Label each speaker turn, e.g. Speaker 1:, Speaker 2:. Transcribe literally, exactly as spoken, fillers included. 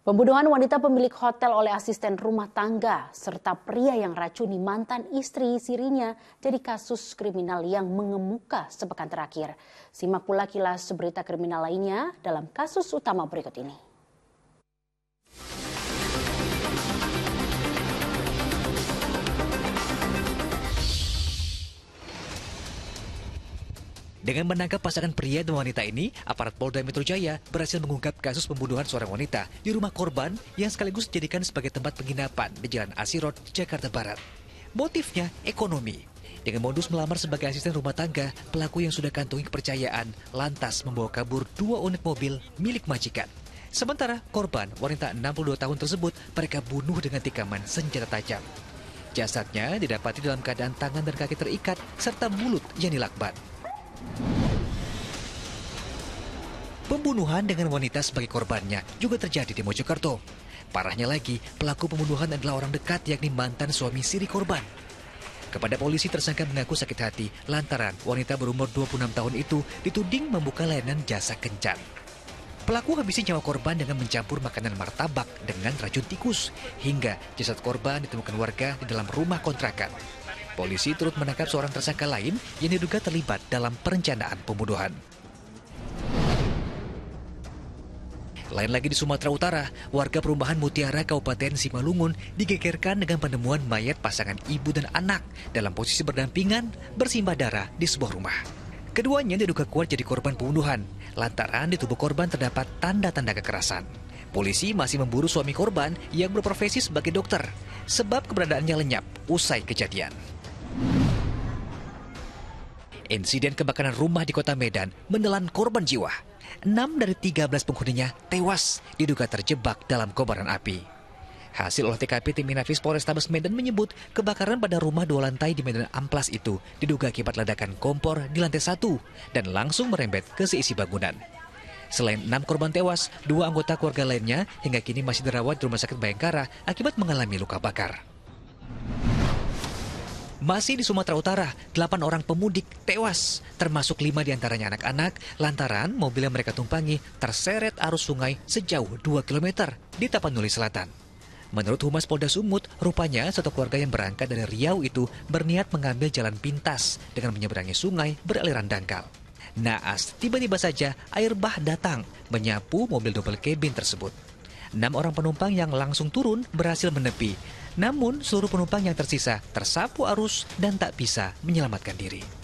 Speaker 1: Pembunuhan wanita pemilik hotel oleh asisten rumah tangga serta pria yang racuni mantan istri sirinya jadi kasus kriminal yang mengemuka sepekan terakhir. Simak pula kilas berita kriminal lainnya dalam kasus utama berikut ini.
Speaker 2: Dengan menangkap pasangan pria dan wanita ini, aparat Polda Metro Jaya berhasil mengungkap kasus pembunuhan seorang wanita di rumah korban yang sekaligus dijadikan sebagai tempat penginapan di Jalan Asirot, Jakarta Barat. Motifnya ekonomi. Dengan modus melamar sebagai asisten rumah tangga, pelaku yang sudah kantongi kepercayaan lantas membawa kabur dua unit mobil milik majikan. Sementara korban, wanita enam puluh dua tahun tersebut, mereka bunuh dengan tikaman senjata tajam. Jasadnya didapati dalam keadaan tangan dan kaki terikat serta mulut yang dilakban. Pembunuhan dengan wanita sebagai korbannya juga terjadi di Mojokerto. Parahnya lagi, pelaku pembunuhan adalah orang dekat yakni mantan suami siri korban. Kepada polisi, tersangka mengaku sakit hati lantaran wanita berumur dua puluh enam tahun itu dituding membuka layanan jasa kencan. Pelaku habisi nyawa korban dengan mencampur makanan martabak dengan racun tikus hingga jasad korban ditemukan warga di dalam rumah kontrakan. Polisi turut menangkap seorang tersangka lain yang diduga terlibat dalam perencanaan pembunuhan. Lain lagi di Sumatera Utara, warga perumahan Mutiara Kabupaten Simalungun digegerkan dengan penemuan mayat pasangan ibu dan anak dalam posisi berdampingan bersimbah darah di sebuah rumah. Keduanya diduga kuat jadi korban pembunuhan, lantaran di tubuh korban terdapat tanda-tanda kekerasan. Polisi masih memburu suami korban yang berprofesi sebagai dokter, sebab keberadaannya lenyap usai kejadian. Insiden kebakaran rumah di Kota Medan menelan korban jiwa. Enam dari tiga belas penghuninya tewas diduga terjebak dalam kobaran api. Hasil olah T K P tim Inafis Polrestabes Medan menyebut kebakaran pada rumah dua lantai di Medan Amplas itu diduga akibat ledakan kompor di lantai satu dan langsung merembet ke seisi bangunan. Selain enam korban tewas, dua anggota keluarga lainnya hingga kini masih dirawat di Rumah Sakit Bayangkara akibat mengalami luka bakar. Masih di Sumatera Utara, delapan orang pemudik tewas, termasuk lima diantaranya anak-anak, lantaran mobil yang mereka tumpangi terseret arus sungai sejauh dua kilometer di Tapanuli Selatan. Menurut Humas Polda Sumut, rupanya satu keluarga yang berangkat dari Riau itu berniat mengambil jalan pintas dengan menyeberangi sungai beraliran dangkal. Naas, tiba-tiba saja air bah datang menyapu mobil double cabin tersebut. Enam orang penumpang yang langsung turun berhasil menepi. Namun seluruh penumpang yang tersisa tersapu arus dan tak bisa menyelamatkan diri.